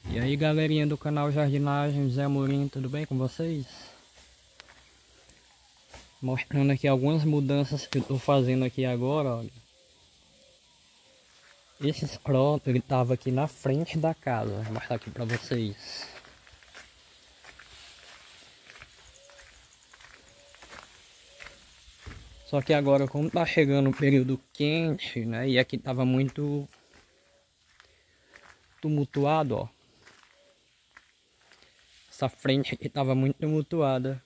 E aí galerinha do canal Jardinagem Zé Amorim, tudo bem com vocês? Mostrando aqui algumas mudanças que eu tô fazendo aqui agora, olha. Esse escroto, ele tava aqui na frente da casa, vou mostrar aqui pra vocês. Só que agora, como tá chegando o período quente, né, e aqui tava muito tumultuado, ó. Essa frente aqui tava muito tumultuada.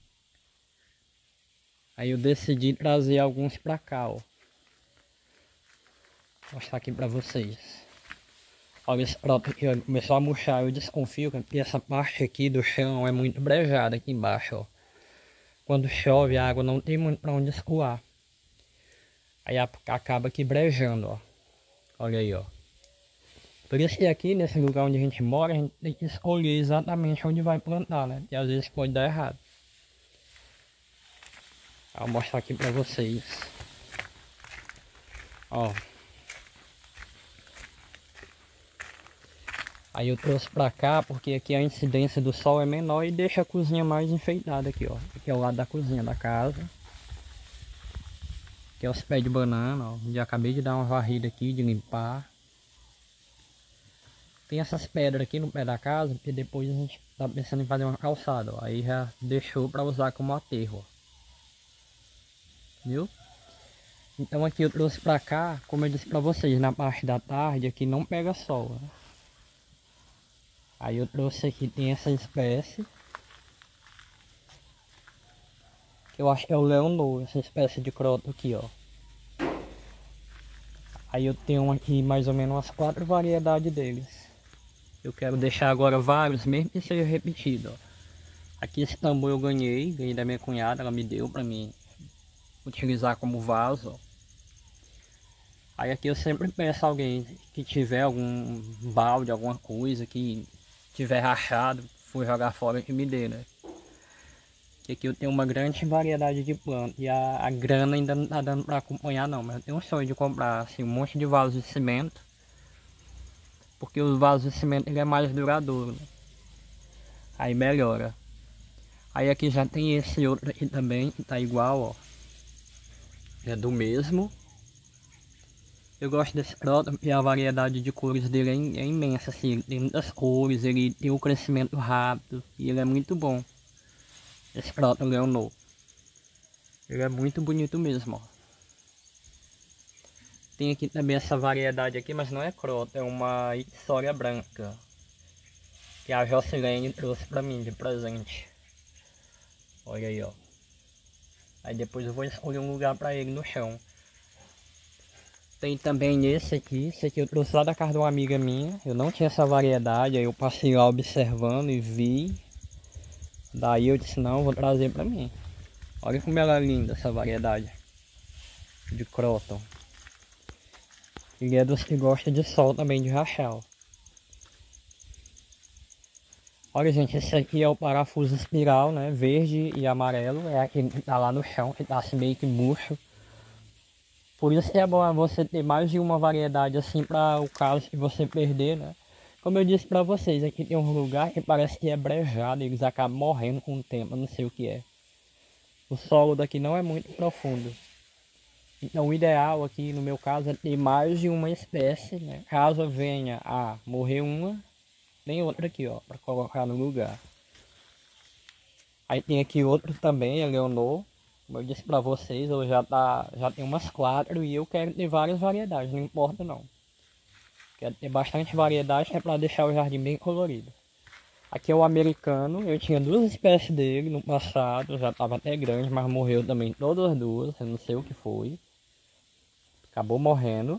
Aí eu decidi trazer alguns pra cá, ó. Vou mostrar aqui pra vocês. Olha esse próprio aqui, ó, começou a murchar. Eu desconfio que essa parte aqui do chão é muito brejada aqui embaixo, ó. Quando chove a água não tem muito pra onde escoar. Aí acaba aqui brejando, ó. Olha aí, ó. Por isso que aqui nesse lugar onde a gente mora, a gente tem que escolher exatamente onde vai plantar, né? E às vezes pode dar errado. Vou mostrar aqui pra vocês. Ó. Aí eu trouxe pra cá porque aqui a incidência do sol é menor e deixa a cozinha mais enfeitada aqui, ó. Aqui é o lado da cozinha da casa. Aqui é os pés de banana, ó. Já acabei de dar uma varrida aqui, de limpar. Tem essas pedras aqui no pé da casa, porque depois a gente tá pensando em fazer uma calçada, ó. Aí já deixou pra usar como aterro, ó. Viu? Então aqui eu trouxe pra cá, como eu disse pra vocês, na parte da tarde aqui não pega sol, né? Aí eu trouxe aqui, tem essa espécie. Que eu acho que é o leonor, essa espécie de croto aqui, ó. Aí eu tenho aqui mais ou menos umas 4 variedades deles. Eu quero deixar agora vários, mesmo que seja repetido, ó. Aqui esse tambor eu ganhei da minha cunhada, ela me deu pra mim utilizar como vaso, ó. Aí aqui eu sempre peço a alguém que tiver algum balde, alguma coisa que tiver rachado, for jogar fora, que me dê, né? Que aqui eu tenho uma grande variedade de plantas e a grana ainda não tá dando para acompanhar não, mas eu tenho um sonho de comprar assim, um monte de vasos de cimento, porque os vasos de cimento ele é mais duradouro, né? Aí melhora. Aí aqui já tem esse outro aqui também, que tá igual, ó. É do mesmo. Eu gosto desse croto porque a variedade de cores dele é imensa, assim, ele tem muitas cores, ele tem um crescimento rápido e ele é muito bom. Esse croto leonor. Ele é muito bonito mesmo, ó. Tem aqui também essa variedade aqui, mas não é croto, é uma ixória branca. Que a Jocilene trouxe pra mim de presente. Olha aí, ó. Aí depois eu vou escolher um lugar pra ele no chão. Tem também esse aqui eu trouxe lá da casa de uma amiga minha. Eu não tinha essa variedade, aí eu passei lá observando e vi. Daí eu disse, não, vou trazer pra mim. Olha como ela é linda essa variedade de croton. Ele é dos que gosta de sol também, de rachar. Olha gente, esse aqui é o parafuso espiral, né? Verde e amarelo. É aquele que tá lá no chão, que tá assim meio que murcho. Por isso que é bom você ter mais de uma variedade assim para o caso que você perder, né? Como eu disse para vocês, aqui tem um lugar que parece que é brejado e eles acabam morrendo com o tempo, eu não sei o que é. O solo daqui não é muito profundo. Então o ideal aqui no meu caso é ter mais de uma espécie, né? Caso venha a morrer uma, tem outra aqui, ó, para colocar no lugar. Aí tem aqui outro também, a Leonor. Como eu disse pra vocês, eu já tenho umas 4 e eu quero ter várias variedades, não importa não. Quero ter bastante variedade, que é pra deixar o jardim bem colorido. Aqui é o americano, eu tinha 2 espécies dele no passado, já estava até grande, mas morreu também todas as 2, eu não sei o que foi. Acabou morrendo.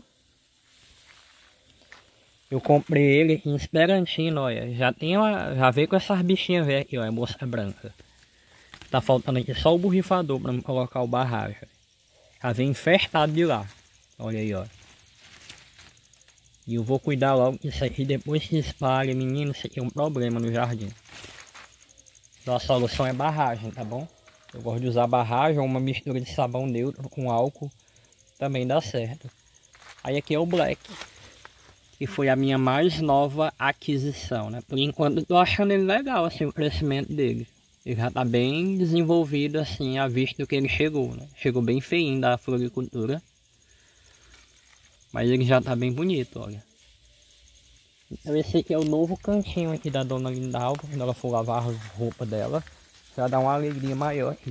Eu comprei ele em Esperantino, olha, já veio com essas bichinhas velhas aqui, ó, é mosca branca. Tá faltando aqui só o borrifador para me colocar o barragem. Já vem infestado de lá. Olha aí, ó. E eu vou cuidar logo que isso aqui depois que espalha, menino, isso aqui é um problema no jardim. Então a solução é barragem, tá bom? Eu gosto de usar barragem ou uma mistura de sabão neutro com álcool. Também dá certo. Aí aqui é o black. que foi a minha mais nova aquisição, né? Por enquanto eu tô achando ele legal, assim, o crescimento dele. Ele já tá bem desenvolvido, assim, à vista do que ele chegou, né? Chegou bem feinho da floricultura. Mas ele já tá bem bonito, olha. Então esse aqui é o novo cantinho aqui da dona Lindalva, quando ela for lavar as roupas dela. Já dá uma alegria maior aqui.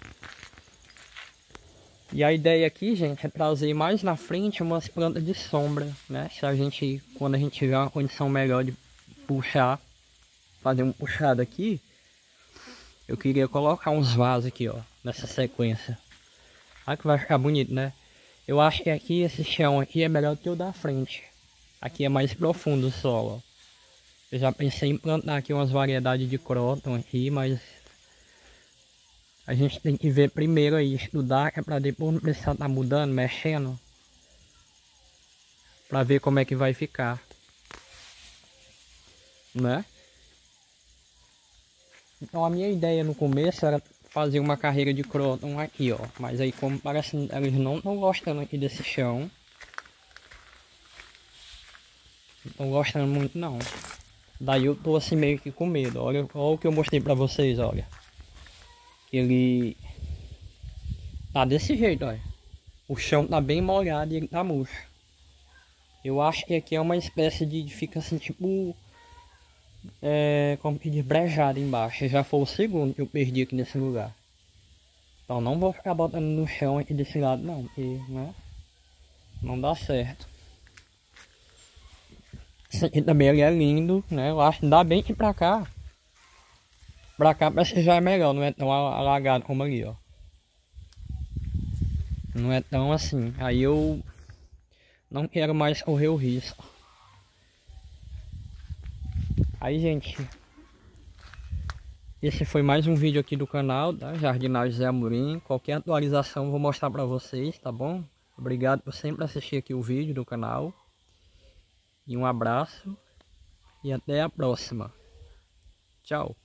E a ideia aqui, gente, é trazer mais na frente umas plantas de sombra, né? Se a gente, quando a gente tiver uma condição melhor de puxar, fazer um puxado aqui, eu queria colocar uns vasos aqui, ó, nessa sequência. Olha que vai ficar bonito, né? Eu acho que aqui, esse chão aqui é melhor do que o da frente. Aqui é mais profundo o solo, ó. Eu já pensei em plantar aqui umas variedades de cróton aqui, mas a gente tem que ver primeiro aí, estudar, que é pra depois não precisar estar mudando, mexendo. Pra ver como é que vai ficar. Né? Então a minha ideia no começo era fazer uma carreira de cróton aqui, ó. Mas aí como parece que eles não estão gostando aqui desse chão. Não estão gostando muito não. Daí eu tô assim meio que com medo. Olha o que eu mostrei pra vocês, olha. Ele tá desse jeito, olha. O chão tá bem molhado e ele tá murcho. Eu acho que aqui é uma espécie de fica assim tipo... como que diz, brejado embaixo. Já foi o segundo que eu perdi aqui nesse lugar. Então não vou ficar botando no chão aqui desse lado não, porque, né, não dá certo. Esse aqui também ele é lindo, né? Eu acho que dá bem que pra cá. Pra cá parece que já é melhor, não é tão alagado como ali, ó. Não é tão assim. Aí eu não quero mais correr o risco. Aí, gente, esse foi mais um vídeo aqui do canal, tá? Jardinagem Zé Amorim. Qualquer atualização eu vou mostrar pra vocês, tá bom? Obrigado por sempre assistir aqui o vídeo do canal. E um abraço. E até a próxima. Tchau.